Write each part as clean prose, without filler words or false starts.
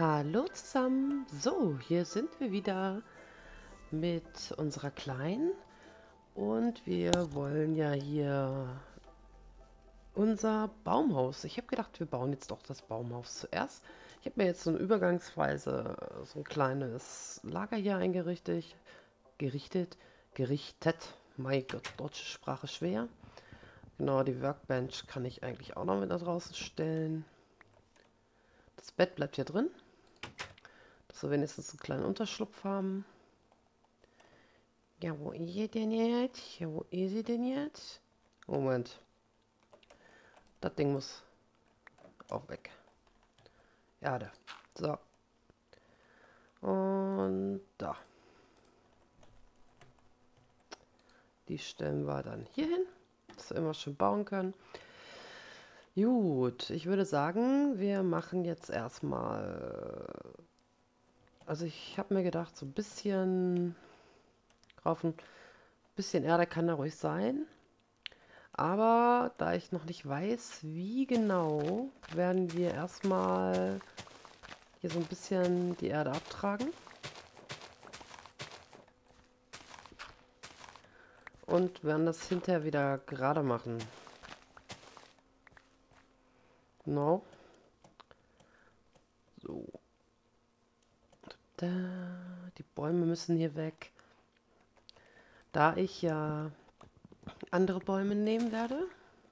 Hallo zusammen. So, hier sind wir wieder mit unserer Kleinen und wir wollen ja hier unser Baumhaus. Ich habe gedacht, wir bauen jetzt doch das Baumhaus zuerst. Ich habe mir jetzt so eine übergangsweise so ein kleines Lager hier gerichtet. Mein Gott, deutsche Sprache schwer. Genau, die Workbench kann ich eigentlich auch noch mit nach draußen stellen. Das Bett bleibt hier drin, dass wir wenigstens einen kleinen Unterschlupf haben. Ja, wo ist sie denn jetzt? Ja, wo ist sie denn jetzt? Moment. Das Ding muss auch weg. Erde. So. Und da. Die stellen wir dann hier hin, dass wir immer schön bauen können. Gut, ich würde sagen, wir machen jetzt erstmal. Also ich habe mir gedacht, so ein bisschen drauf, ein bisschen Erde kann da ruhig sein. Aber da ich noch nicht weiß, wie genau, werden wir erstmal hier so ein bisschen die Erde abtragen. Und werden das hinterher wieder gerade machen. Genau. So. Da, die Bäume müssen hier weg. Da ich ja andere Bäume nehmen werde.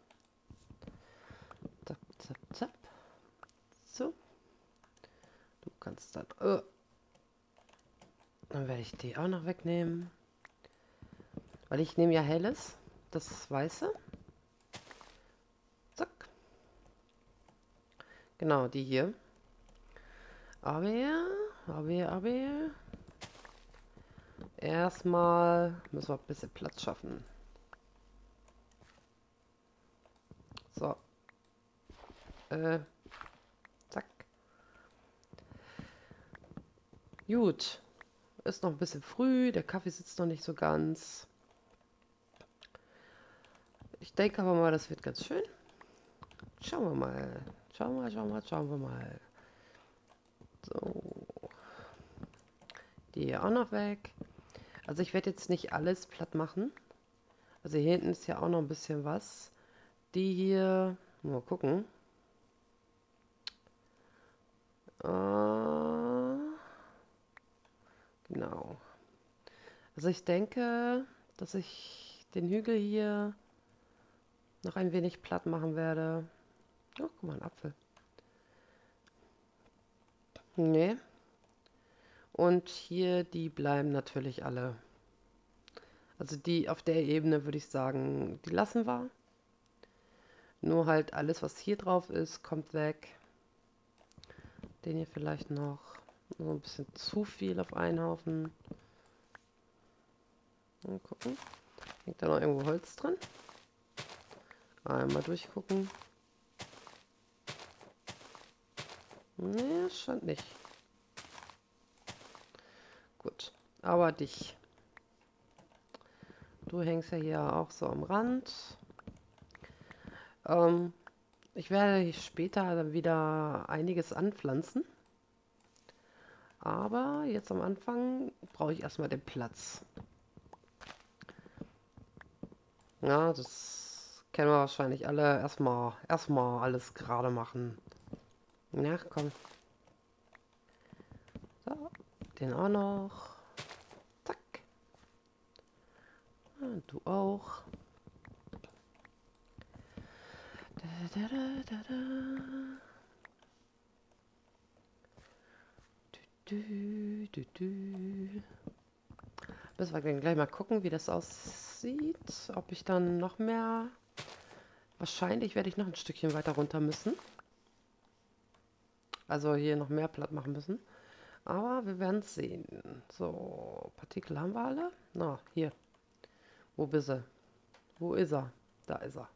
Zap, zap, zap. So. Du kannst dann. Dann werde ich die auch noch wegnehmen. Weil ich nehme ja helles. Das Weiße. Zack. Genau, die hier. Aber. Erstmal müssen wir ein bisschen Platz schaffen. So. Zack. Gut. Ist noch ein bisschen früh. Der Kaffee sitzt noch nicht so ganz. Ich denke aber mal, das wird ganz schön. Schauen wir mal. Schauen wir mal. So. Die hier auch noch weg. Also ich werde jetzt nicht alles platt machen. Also hier hinten ist ja auch noch ein bisschen was. Die hier, mal gucken. Genau. Also ich denke, dass ich den Hügel hier noch ein wenig platt machen werde. Oh, guck mal, ein Apfel. Nee. Und hier, die bleiben natürlich alle. Also die auf der Ebene würde ich sagen, die lassen wir. Nur halt alles, was hier drauf ist, kommt weg. Den hier vielleicht noch. So ein bisschen zu viel auf einen Haufen. Mal gucken. Hängt da noch irgendwo Holz drin? Einmal durchgucken. Nee, scheint nicht. Gut. Aber dich. Du hängst ja hier auch so am Rand. Ähm, Ich werde später dann wieder einiges anpflanzen. Aber jetzt am Anfang brauche ich erstmal den Platz. Ja, das kennen wir wahrscheinlich alle. Erstmal alles gerade machen. Ja, komm. So, den auch noch. Zack. Und du auch. Da, da, da, da, da. Du, du, du. Müssen wir dann gleich mal gucken, wie das aussieht. Ob ich dann noch mehr. Wahrscheinlich werde ich noch ein Stückchen weiter runter müssen. Also hier noch mehr platt machen müssen. Aber wir werden es sehen. So, Partikel haben wir alle. Na, hier. Wo bist du? Wo ist er? Da ist er.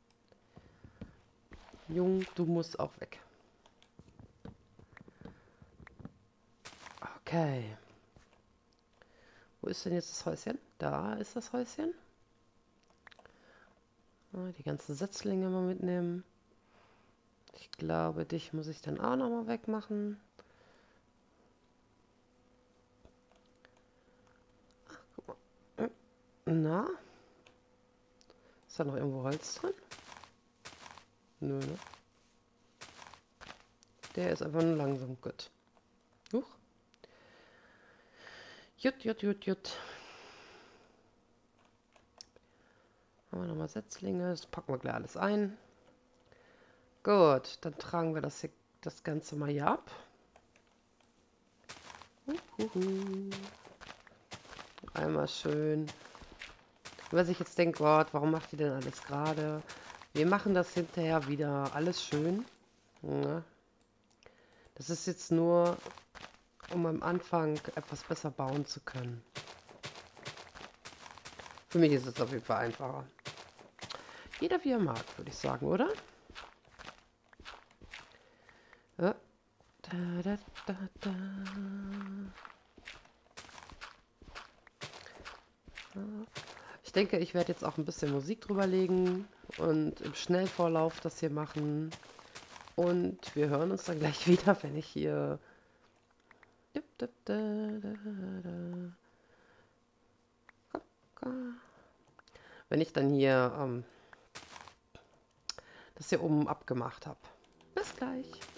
Jung, du musst auch weg. Okay. Wo ist denn jetzt das Häuschen? Da ist das Häuschen. Die ganzen Setzlinge mal mitnehmen. Ich glaube, dich muss ich dann auch nochmal wegmachen. Na? Ist da noch irgendwo Holz drin? Nö, ne? Der ist einfach nur langsam. Gut. Huch. Jut, jut, jut, jut. Haben wir nochmal Setzlinge. Das packen wir gleich alles ein. Gut, dann tragen wir das Ganze mal hier ab. Einmal schön. Wer sich jetzt denkt, Gott, warum macht die denn alles gerade? Wir machen das hinterher wieder alles schön. Ja. Das ist jetzt nur, um am Anfang etwas besser bauen zu können. Für mich ist es auf jeden Fall einfacher. Jeder wie er mag, würde ich sagen, oder? Ja. Da, da, da, da. Ich denke, ich werde jetzt auch ein bisschen Musik drüber legen und im Schnellvorlauf das hier machen. Und wir hören uns dann gleich wieder, wenn ich hier... Wenn ich dann hier das hier oben abgemacht habe. Bis gleich.